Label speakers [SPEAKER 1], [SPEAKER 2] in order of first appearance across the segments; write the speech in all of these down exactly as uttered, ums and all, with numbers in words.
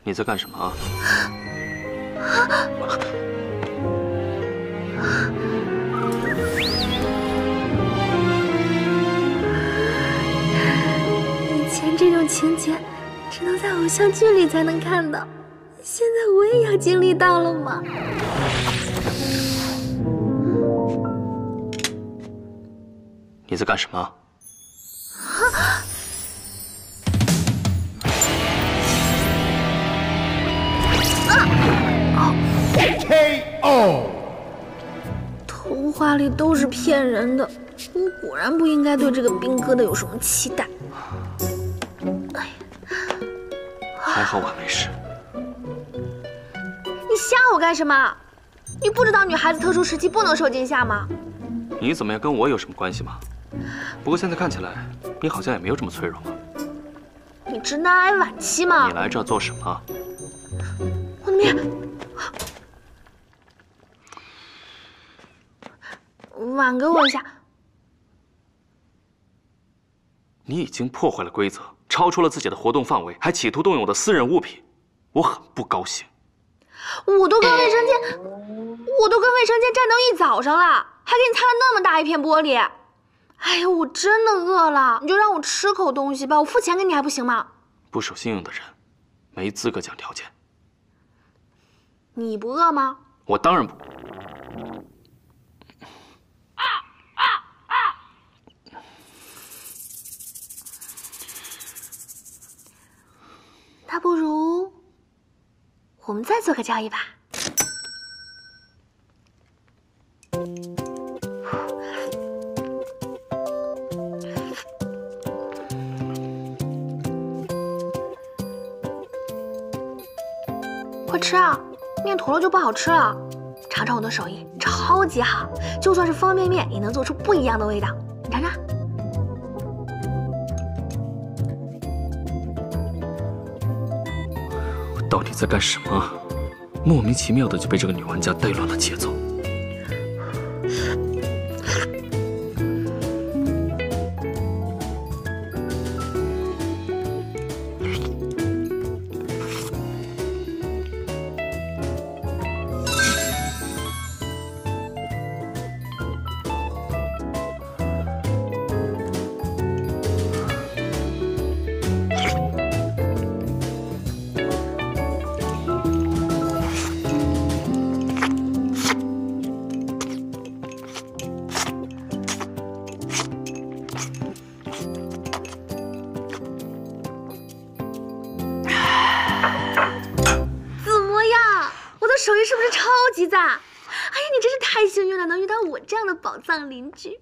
[SPEAKER 1] 你在干什么啊？
[SPEAKER 2] 以前这种情节只能在偶像剧里才能看到，现在我也要经历到了吗？
[SPEAKER 1] 你在干什么？
[SPEAKER 3] K O。
[SPEAKER 2] 童话里都是骗人的，我果然不应该对这个冰疙瘩有什么期待。哎呀，
[SPEAKER 1] 还好我没事。
[SPEAKER 2] 你吓我干什么？你不知道女孩子特殊时期不能受惊吓吗？
[SPEAKER 1] 你怎么样跟我有什么关系吗？不过现在看起来，你好像也没有这么脆弱嘛。
[SPEAKER 2] 你直男癌晚期吗？
[SPEAKER 1] 你来这做什么？
[SPEAKER 2] 我的面。 晚给我一下！
[SPEAKER 1] 你已经破坏了规则，超出了自己的活动范围，还企图动用我的私人物品，我很不高兴。
[SPEAKER 2] 我都跟卫生间，我都跟卫生间战斗一早上了，还给你擦了那么大一片玻璃。哎呀，我真的饿了，你就让我吃口东西吧，我付钱给你还不行吗？
[SPEAKER 1] 不守信用的人，没资格讲条件。
[SPEAKER 2] 你不饿吗？
[SPEAKER 1] 我当然不。
[SPEAKER 2] 那不如我们再做个交易吧。快吃啊！面坨了就不好吃了。尝尝我的手艺，超级好，就算是方便面也能做出不一样的味道。你尝尝。
[SPEAKER 1] 到底在干什么？莫名其妙的就被这个女玩家带乱了节奏。
[SPEAKER 2] 手艺是不是超级赞？哎呀，你真是太幸运了，能遇到我这样的宝藏邻居。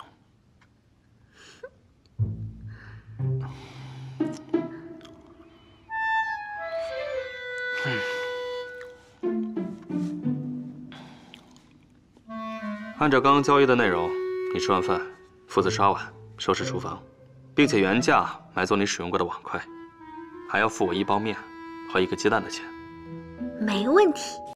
[SPEAKER 1] 按照刚刚交易的内容，你吃完饭负责刷碗、收拾厨房，并且原价买走你使用过的碗筷，还要付我一包面和一个鸡蛋的钱。
[SPEAKER 2] 没问题。